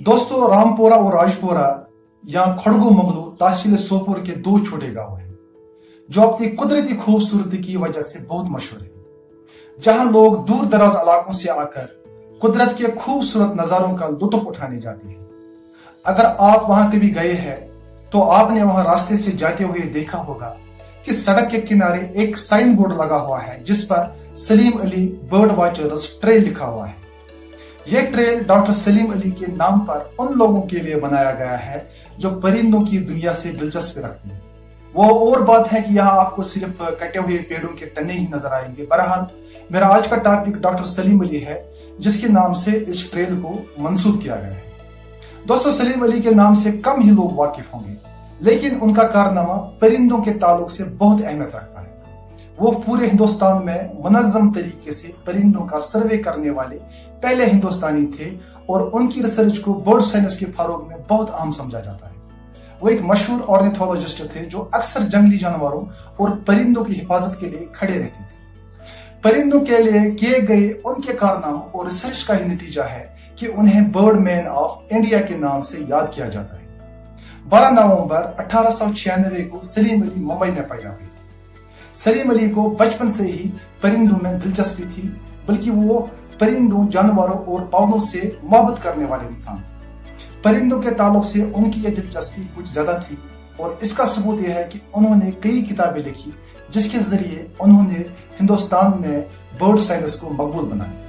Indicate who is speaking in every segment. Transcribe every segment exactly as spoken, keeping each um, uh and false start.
Speaker 1: दोस्तों, रामपुरा और राजपुरा यहाँ खड़गू मंगलू तहसील सोपुर के दो छोटे गांव हैं जो अपनी कुदरती खूबसूरती की वजह से बहुत मशहूर है, जहां लोग दूर दराज इलाकों से आकर कुदरत के खूबसूरत नजारों का लुत्फ उठाने जाते हैं। अगर आप वहां कभी गए हैं तो आपने वहां रास्ते से जाते हुए देखा होगा कि सड़क के किनारे एक साइन बोर्ड लगा हुआ है जिस पर Salim Ali bird watchers trail लिखा हुआ है। यह ट्रेल डॉक्टर सलीम अली के नाम पर उन लोगों के लिए बनाया गया है जो परिंदों की दुनिया से दिलचस्पी रखते हैं। वो और बात है कि यहाँ आपको सिर्फ कटे हुए पेड़ों के तने ही नजर आएंगे। बहरहाल मेरा आज का टॉपिक डॉक्टर सलीम अली है, जिसके नाम से इस ट्रेल को मंसूब किया गया है। दोस्तों, सलीम अली के नाम से कम ही लोग वाकिफ होंगे, लेकिन उनका कारनामा परिंदों के ताल्लुक से बहुत अहमियत रखता है। वो पूरे हिंदुस्तान में मुनज़्ज़म तरीके से परिंदों का सर्वे करने वाले पहले हिंदुस्तानी थे और उनकी रिसर्च को बर्ड साइंस के फरोग में बहुत अहम समझा जाता है। वो एक मशहूर ऑर्निथोलॉजिस्ट थे जो अक्सर जंगली जानवरों और परिंदों की हिफाजत के लिए खड़े रहते थे। परिंदों के लिए किए गए उनके कारनामों और रिसर्च का ही नतीजा है कि उन्हें बर्ड मैन ऑफ इंडिया के नाम से याद किया जाता है। बारह नवंबर अठारह सौ छियानवे को सलीम अली मुंबई में पैदा हुए थे। सलीम अली को बचपन से ही परिंदों में दिलचस्पी थी, बल्कि वो परिंदों, जानवरों और पौधों से मोहब्बत करने वाले इंसान थे। परिंदों के ताल्लुक से उनकी यह दिलचस्पी कुछ ज्यादा थी और इसका सबूत यह है कि उन्होंने कई किताबें लिखी जिसके जरिए उन्होंने हिंदुस्तान में बर्ड साइंस को मकबूल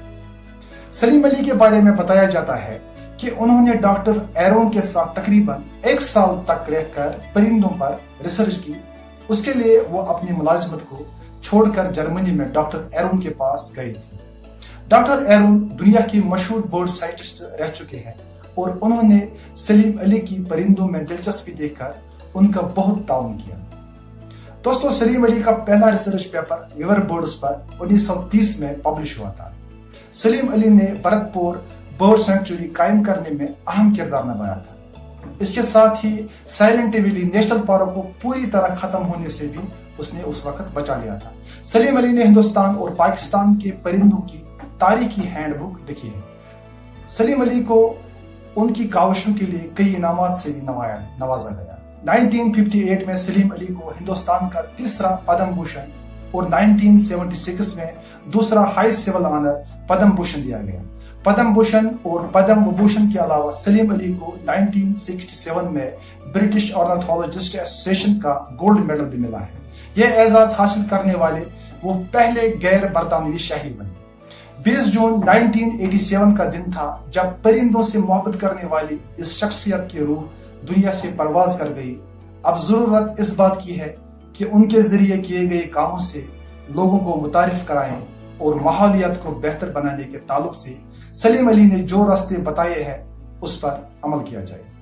Speaker 1: बनाया। सलीम अली के बारे में बताया जाता है कि उन्होंने डॉक्टर एरोन के साथ तकरीबन एक साल तक रहकर परिंदों पर रिसर्च की। उसके लिए वो अपनी मुलाजिमत को छोड़कर जर्मनी में डॉक्टर एरोन के पास गए थे। डॉक्टर एरोन दुनिया की मशहूर बर्ड साइंटिस्ट रह चुके हैं और उन्होंने सलीम अली की परिंदों में दिलचस्पी देखकर उनका बहुत ताउन किया। दोस्तों, सलीम अली का पहला रिसर्च पेपर रिवर बर्ड्स पर उन्नीस सौ तीस में पब्लिश हुआ था। सलीम अली ने भरतपुर बर्ड सेंचुरी कायम करने में अहम किरदार निभाया था। इसके साथ ही साइलेंट वैली नेशनल पार्क को पूरी तरह खत्म होने से भी उसने उस वक्त बचा लिया था। सलीम अली ने हिंदुस्तान और पाकिस्तान के परिंदों की तारीखी हैंडबुक लिखी है। सलीम अली को उनकी काविशों के लिए कई इनामात से भी नवाया नवाजा गया। उन्नीस सौ अट्ठावन में सलीम अली को हिंदुस्तान का तीसरा पद्म भूषण और उन्नीस सौ छिहत्तर में दूसरा highest civil honour Padma Bhushan दिया गया। पद्म भूषण और पद्म विभूषण के अलावा सलीम अली को उन्नीस सौ सरसठ में ब्रिटिश ऑर्निथोलॉजिस्ट एसोसिएशन का गोल्ड मेडल भी मिला है। यह एजाज हासिल करने वाले वो पहले गैर बरतानवी शहरी बने। बीस जून उन्नीस सौ सत्तासी का दिन था जब परिंदों से मोहब्बत करने वाली इस शख्सियत की रूह दुनिया से परवाज कर गई। अब जरूरत इस बात की है कि उनके जरिए किए गए कामों से लोगों को मुतारिफ कराएं और माहौलियात को बेहतर बनाने के ताल्लुक से सलीम अली ने जो रास्ते बताए हैं उस पर अमल किया जाए।